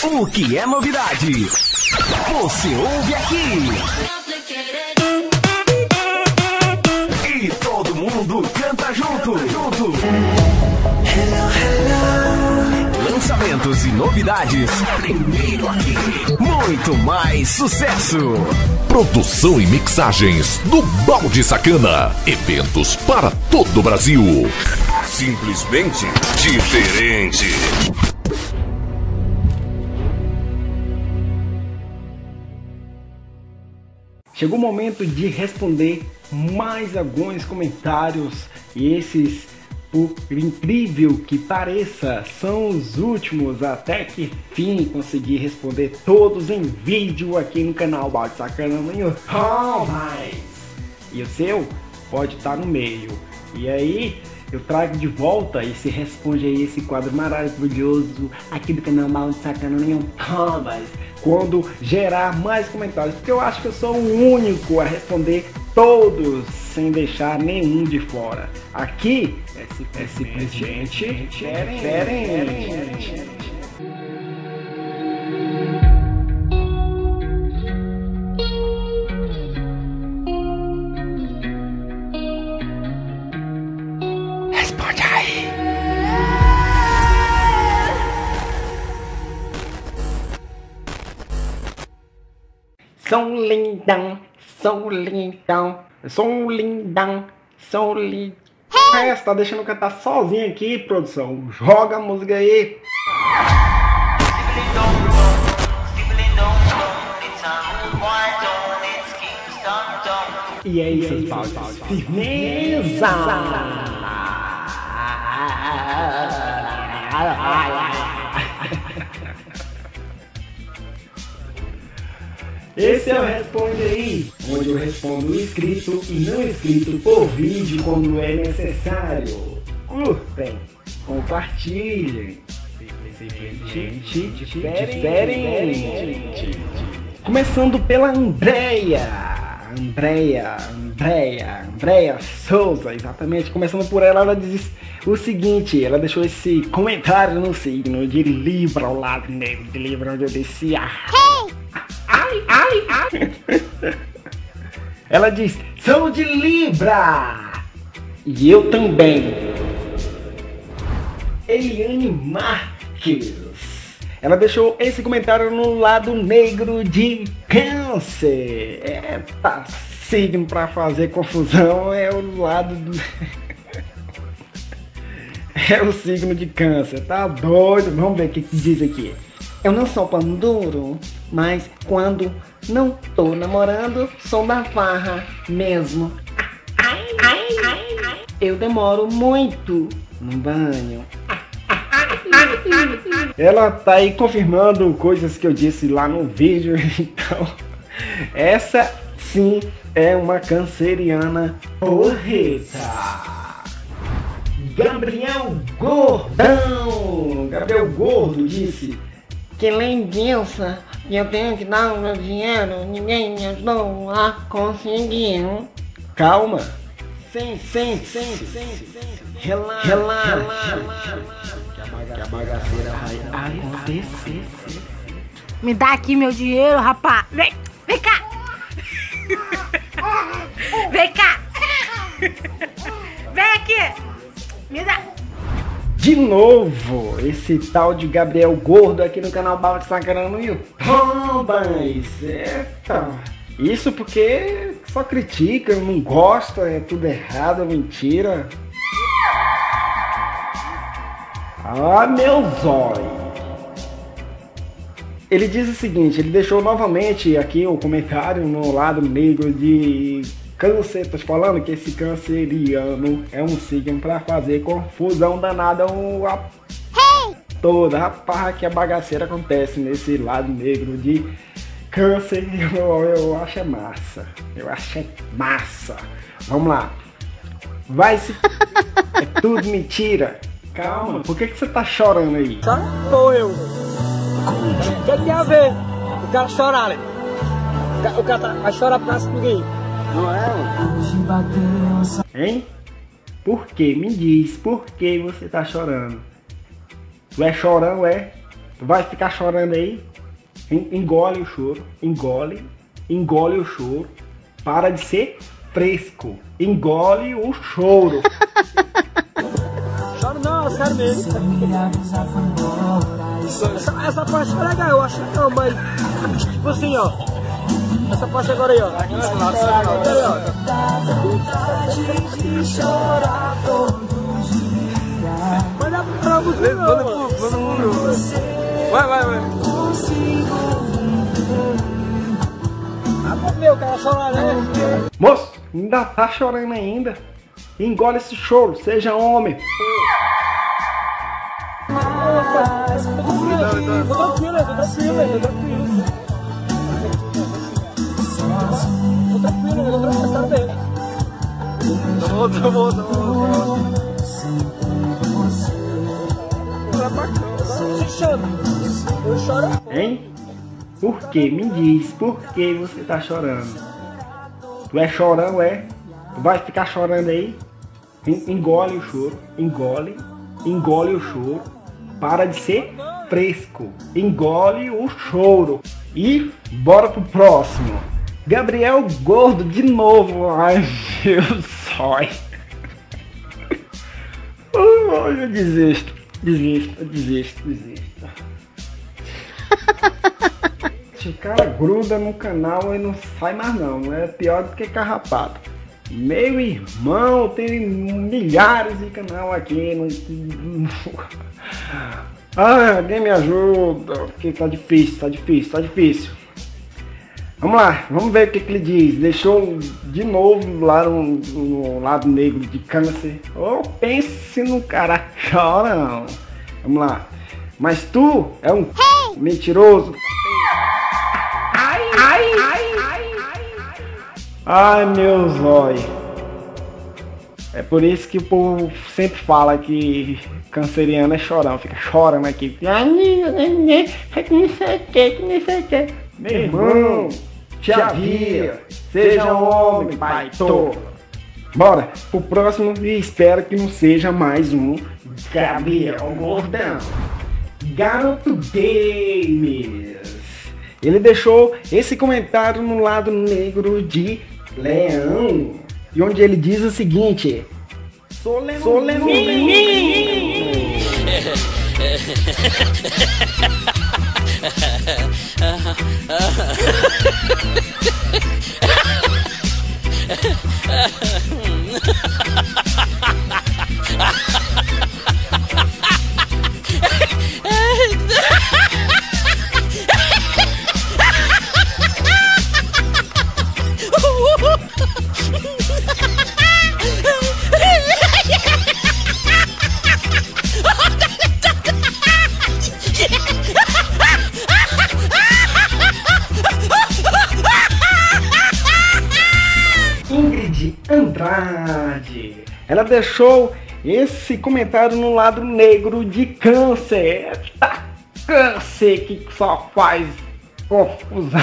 O que é novidade? Você ouve aqui. E todo mundo canta junto. Lançamentos e novidades. Primeiro aqui. Muito mais sucesso. Produção e mixagens do Balde Sacana. Eventos para todo o Brasil. Simplesmente diferente. Chegou o momento de responder mais alguns comentários, e esses, por incrível que pareça, são os últimos. Até que fim consegui responder todos em vídeo aqui no canal Balde Sacana no YouTube. E o seu pode estar no meio. E aí eu trago de volta esse responde aí, esse quadro maravilhoso aqui do canal Balde Sacana no YouTube, quando gerar mais comentários, porque eu acho que eu sou o único a responder todos sem deixar nenhum de fora. Aqui é simplesmente diferente. Responde aí. Sou lindão, sou lindão, sou lindão, sou lindão. É, você tá deixando eu cantar sozinho aqui, produção? Joga a música aí. E é isso, Paulo. Firmeza! Esse é o Responde Aí, onde eu respondo escrito e não escrito por vídeo quando é necessário. Curtem, compartilhem, simplesmente diferente. Começando pela Andréia Souza, exatamente. Começando por ela, ela diz o seguinte, ela deixou esse comentário no signo de Libra, ao lado negro de Libra, onde eu disse Ela diz, sou de Libra. E eu também. Eliane Marques, ela deixou esse comentário no lado negro de Câncer. Eita, signo pra fazer confusão é o lado do... É o signo de Câncer, tá doido? Vamos ver o que diz aqui. Eu não sou pano duro, mas quando não tô namorando, sou da farra mesmo. Eu demoro muito no banho. Ela tá aí confirmando coisas que eu disse lá no vídeo, então essa sim é uma canceriana porreta. Gabriel Gordão, Gabriel Gordo disse: que lindeza, eu tenho que dar o meu dinheiro, ninguém me ajudou a conseguir. Calma, sem, relaxa, que a bagaceira vai acontecer. Me dá aqui meu dinheiro, rapaz. Vem cá. Vem cá. Vem aqui. Me dá. De novo, esse tal de Gabriel Gordo aqui no canal Balde Sacana no YouTube. Mas, eita, isso porque só critica, não gosta, é tudo errado, é mentira. Ah, meu zóio. Ele diz o seguinte, ele deixou novamente aqui o comentário no lado negro de Câncer. Tô te falando que esse canceriano é um signo pra fazer confusão danada toda. Rapaz, que a bagaceira acontece nesse lado negro de Câncer. Eu acho é massa. Eu acho é massa. Vamos lá. Vai se... É tudo mentira. Calma, por que você tá chorando aí? Sou eu. O que tem a ver? O cara chorar, né? O cara vai chorar por causa de ninguém. Não é? Hein? Por que? Me diz, por que você tá chorando? Tu é chorão, é? Tu vai ficar chorando aí? Engole o choro, engole o choro. Para de ser fresco, engole o choro. Choro não, sério mesmo. Essa parte é legal, eu acho legal, mas tipo assim, ó. Essa parte agora aí, ó. Vai dar pra você, vai. Meu, cara chorar, né? Moço, ainda tá chorando ainda? Engole esse choro, seja homem. Tô tranquilo. Tá bem. Tá bom. Você chora. Eu choro. Hein? Por que? Me diz, por que você tá chorando? Tu é chorão, é? Tu vai ficar chorando aí? Engole o choro, engole o choro. Para de ser fresco, engole o choro. E bora pro próximo. Gabriel Gordo de novo. Ai, meu sonho. Eu desisto. O cara gruda no canal e não sai mais não. É pior do que carrapato. Meu irmão, tem milhares de canal aqui. Ah, alguém me ajuda. Porque tá difícil. Vamos lá, vamos ver o que ele diz. Deixou de novo lá no lado negro de câncer. Oh, pense no cara chora não. Vamos lá. Mas tu é um mentiroso. Ai, meu zóio. É por isso que o povo sempre fala que canceriano é chorão. Fica chorando aqui. Meu irmão, te havia. Seja homem, pai. Bora pro próximo e espero que não seja mais um Gabriel Gordão. Garoto Games. Ele deixou esse comentário no lado negro de Leão. E onde ele diz o seguinte: Sou Leão. Ingrid Andrade. Ela deixou esse comentário no lado negro de Câncer. Tá Câncer que só faz confusão.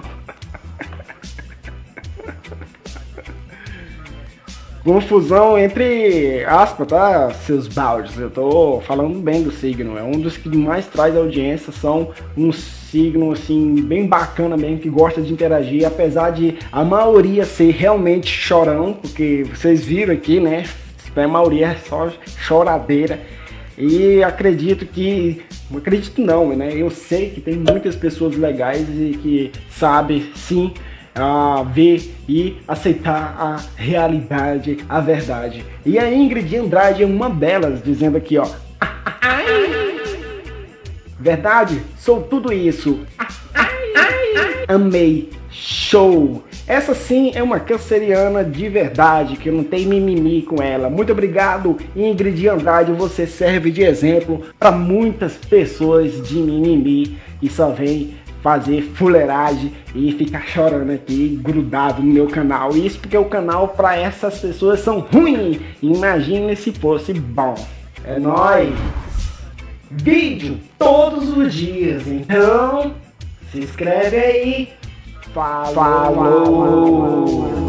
Confusão entre aspas, tá, seus baldes. Eu tô falando bem do signo. É um dos que mais traz audiência. São um signo assim bem bacana mesmo, que gosta de interagir, apesar de a maioria ser realmente chorão, porque vocês viram aqui, né? A maioria é só choradeira. E acredito não, né? Eu sei que tem muitas pessoas legais e que sabem sim ver e aceitar a realidade, a verdade. E a Ingrid Andrade é uma delas, dizendo aqui, ó: verdade, sou tudo isso. Amei, show. Essa sim é uma canceriana de verdade, que não tem mimimi com ela. Muito obrigado, Ingrid Andrade. Você serve de exemplo para muitas pessoas de mimimi e só vem fazer fuleiragem e ficar chorando aqui, grudado no meu canal. Isso porque o canal para essas pessoas são ruins. Imagine se fosse bom. É nóis. Vídeo todos os dias, então se inscreve aí. Falou.